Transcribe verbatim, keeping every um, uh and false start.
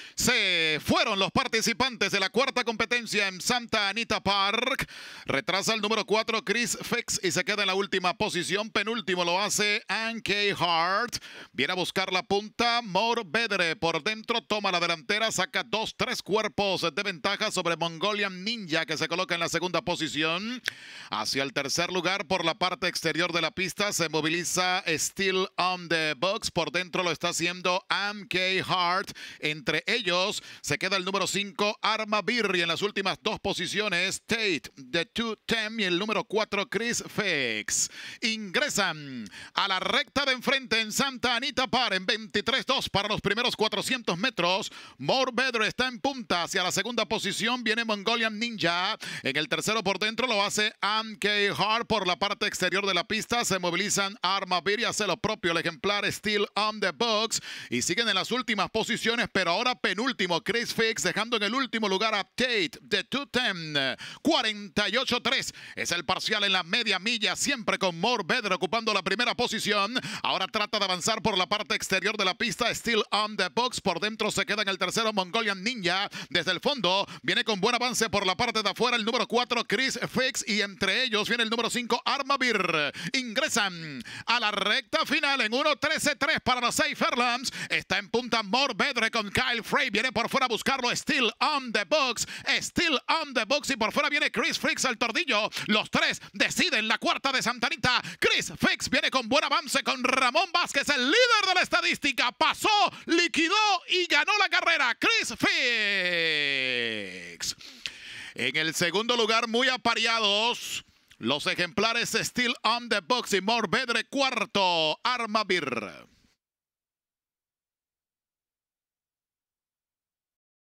Se fueron los participantes de la cuarta competencia en Santa Anita Park. Retrasa el número cuatro, Chris Fix, y se queda en la última posición. Penúltimo lo hace Ann K. Hart. Viene a buscar la punta More Bedre. Por dentro toma la delantera, saca dos, tres cuerpos de ventaja sobre Mongolian Ninja, que se coloca en la segunda posición. Hacia el tercer lugar, por la parte exterior de la pista, se moviliza Still on the Box. Por dentro lo está haciendo Ann K. Hart. Entre ellos se queda el número cinco, Arma Beer, y en las últimas dos posiciones Tate de dos diez y el número cuatro, Chris Fix. Ingresan a la recta de enfrente en Santa Anita Park en veintitrés dos para los primeros cuatrocientos metros. More Bedre está en punta. Hacia la segunda posición viene Mongolian Ninja. En el tercero por dentro lo hace Ann K. Hart. Por la parte exterior de la pista se movilizan Arma Beer y hace lo propio el ejemplar Still on the Box. Y siguen en las últimas posiciones, pero ahora penúltimo Chris Fix, dejando en el último lugar a Tate de dos diez. cuarenta y ocho tres es el parcial en la media milla, siempre con More Bedre ocupando la primera posición. Ahora trata de avanzar por la parte exterior de la pista Still on the Box. Por dentro se queda en el tercero Mongolian Ninja. Desde el fondo viene con buen avance por la parte de afuera el número cuatro, Chris Fix, y entre ellos viene el número cinco, Arma Beer. Ingresan a la recta final en uno trece tres para los seis Fairlamps. Está en punta More Bedre con Kyle Frey. Viene por fuera a buscarlo Still on the Box. Still on the Box, y por fuera viene Chris Fix al tordillo. Los tres deciden la cuarta de Santa Anita. Chris Fix viene con buen avance con Ramón Vázquez, el líder de la estadística. Pasó, liquidó y ganó la carrera. Chris Fix. En el segundo lugar, muy apareados los ejemplares Still on the Box y More Bedre. Cuarto, Arma Beer.